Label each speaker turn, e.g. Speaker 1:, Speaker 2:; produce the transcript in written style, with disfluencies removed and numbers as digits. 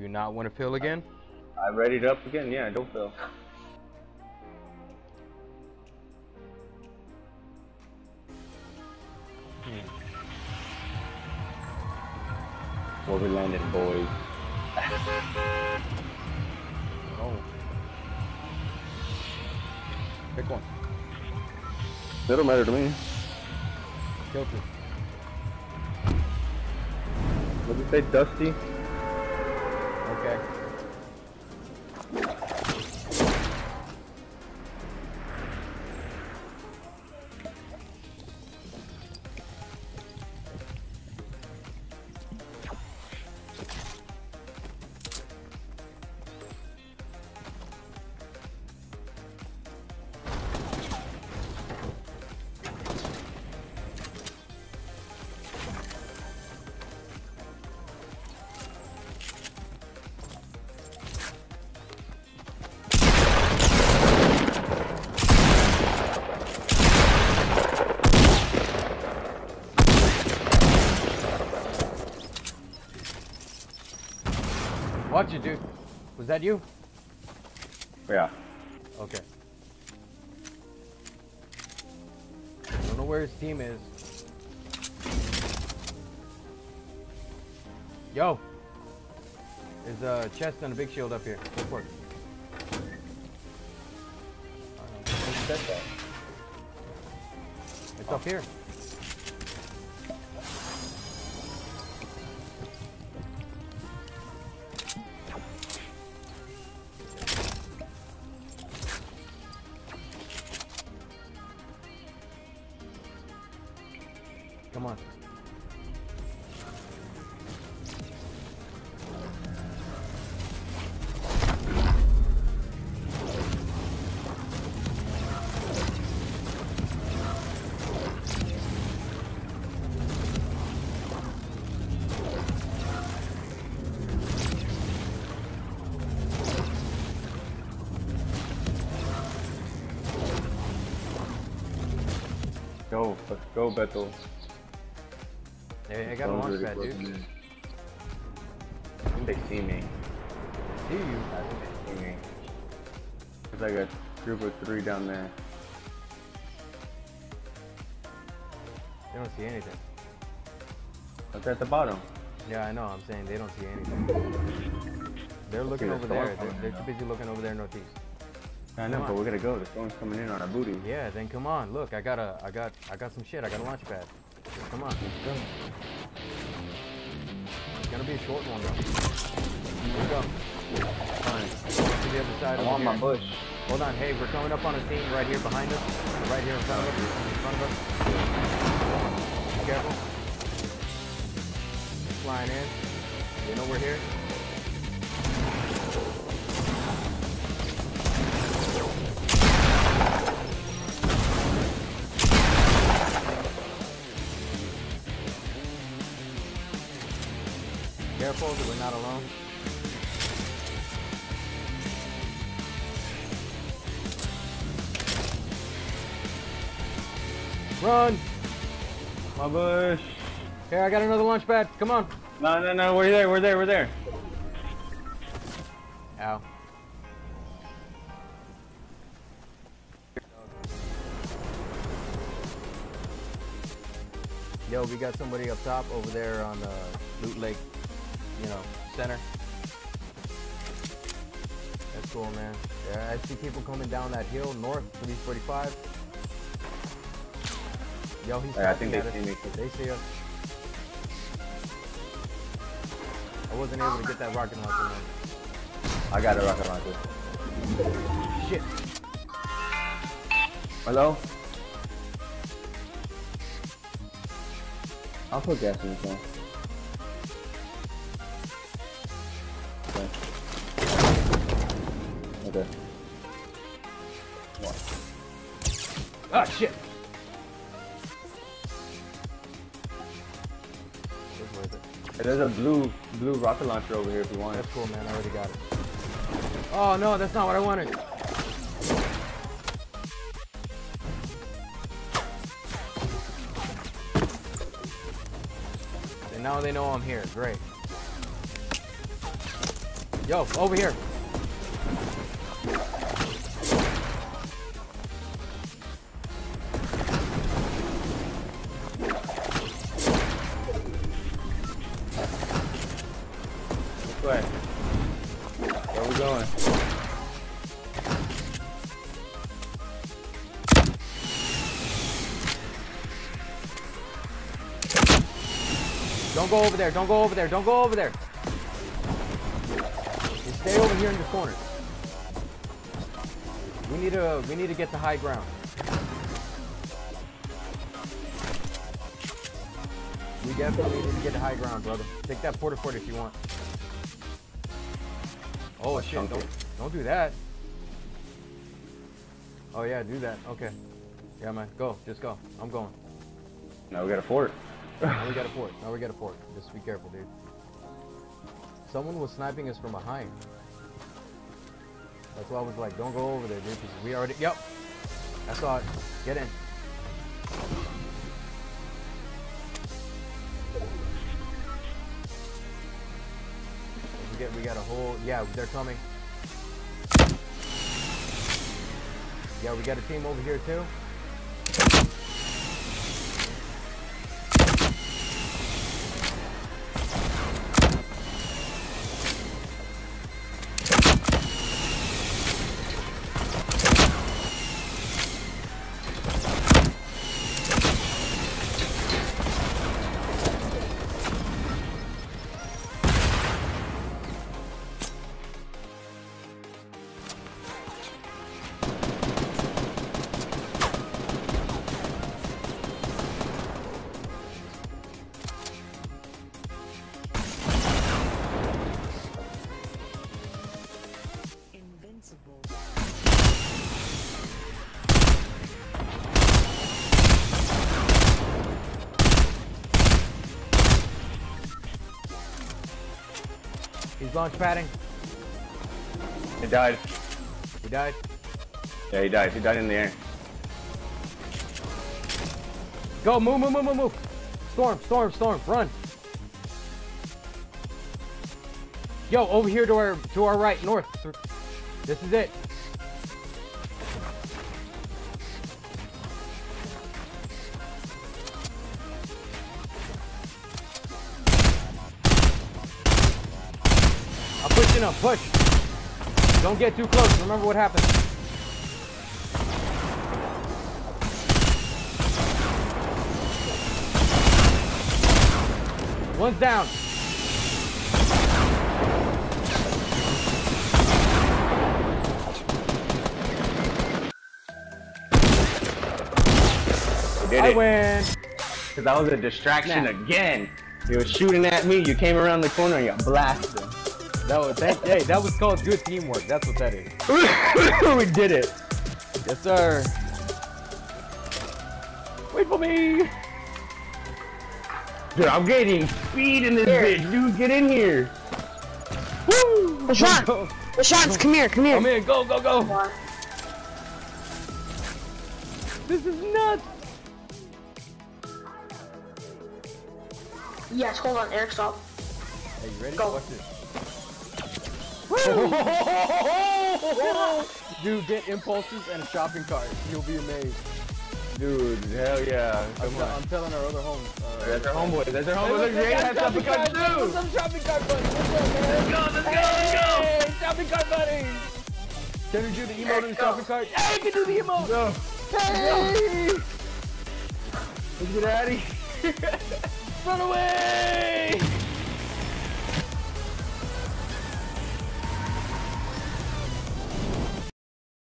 Speaker 1: you not want to fill again?
Speaker 2: I readied up again. Yeah, don't fill. Where we landed, boys.
Speaker 1: Oh. Pick one.
Speaker 2: It don't matter to me.
Speaker 1: Kill two.
Speaker 2: What did you say, Dusty?
Speaker 1: Okay. Watch it, dude. Was that you?
Speaker 2: Yeah.
Speaker 1: Okay. I don't know where his team is. Yo! There's a chest and a big shield up here. Go for it.
Speaker 2: Who said that?
Speaker 1: It's up here. Come on.
Speaker 2: Go, let's go, Beto.
Speaker 1: Hey, I got a launch pad, dude.
Speaker 2: I think they see me.
Speaker 1: See you?
Speaker 2: I think they see me. There's like a group of 3 down there.
Speaker 1: They don't see anything.
Speaker 2: Look at the bottom.
Speaker 1: Yeah, I know. I'm saying they don't see anything. They're looking over there. They're too busy looking over there northeast.
Speaker 2: I know, but we gotta go. The storm's coming in on our booty.
Speaker 1: Yeah, then come on. Look, I got some shit. I got a launch pad. Come on, let's go. It's gonna be a short one though. Let's go. Fine. To the other side.
Speaker 2: I'm on my bush.
Speaker 1: Hold on. Hey, we're coming up on a team right here behind us. Right here in front of us. In front of us. Be careful. Flying in. You know we're here. Careful that we're not alone. Run!
Speaker 2: My bush.
Speaker 1: Here, I got another launch pad. Come on.
Speaker 2: No, we're there.
Speaker 1: Ow. Yo, we got somebody up top over there on the Loot Lake, you know, center. That's cool, man. Yeah, I see people coming down that hill north, 345. Yo, he's
Speaker 2: I think they
Speaker 1: at us.
Speaker 2: see me.
Speaker 1: They see us. I wasn't able to get that rocket launcher, man.
Speaker 2: I got a rocket launcher.
Speaker 1: Shit.
Speaker 2: Hello? I'll put gas in the tank. Okay. What?
Speaker 1: Ah, shit. It's worth it.
Speaker 2: Hey, there's a blue rocket launcher over here if you want it.
Speaker 1: That's cool, man. I already got it. Oh, no, that's not what I wanted. And now they know I'm here. Great. Yo, over here.
Speaker 2: This way. Where we going?
Speaker 1: Don't go over there. Don't go over there. Don't go over there. You stay over here in the corner. We need to get to high ground. We definitely need to get to high ground, brother. Take that porta fort if you want. Oh shit! Don't do that. Oh yeah, do that. Okay. Yeah, man. Go. Just go. I'm going.
Speaker 2: Now we got a fort.
Speaker 1: Now we got a fort. Now we got a fort. Just be careful, dude. Someone was sniping us from behind. That's why I was like, don't go over there, dude, because we already... Yep. I saw it. Get in. We got a whole... Yeah, they're coming. Yeah, we got a team over here, too. He's launch padding.
Speaker 2: He died.
Speaker 1: He died.
Speaker 2: Yeah, he died. He died in the air.
Speaker 1: Go, move, move, move, move, move. Storm, storm, storm, run. Yo, over here to our right, north. This is it. I'm pushing up, push. Don't get too close. Remember what happened. One's down.
Speaker 2: We did
Speaker 1: I
Speaker 2: it.
Speaker 1: win.
Speaker 2: Because that was a distraction again. He was shooting at me. You came around the corner and you blasted him.
Speaker 1: Hey, that was called good teamwork. That's what that is.
Speaker 2: We did it.
Speaker 1: Yes, sir. Wait for me.
Speaker 2: Dude, I'm getting speed in this bitch. Dude, get in here.
Speaker 1: Woo!
Speaker 3: LaShawn! LaShawn, come here, come here.
Speaker 1: Come in, go, go, go. This is nuts.
Speaker 3: Yes, hold on, Eric, stop.
Speaker 1: Hey, you ready?
Speaker 3: Go.
Speaker 1: Watch this. Dude, get impulses and a shopping cart. You'll be amazed.
Speaker 2: Dude, hell yeah. Come on.
Speaker 1: I'm telling our other homes.
Speaker 2: That's our homeboys. That's our homeboys. Look, they have shopping carts too.
Speaker 1: Some shopping cart buddies. Let's go, let's go, let's go. Hey, shopping cart buddies. Can we do the emote in the shopping cart? Hey, you can do the emote.
Speaker 2: Go.
Speaker 1: Hey.
Speaker 2: Let's get out of here.
Speaker 1: Run away.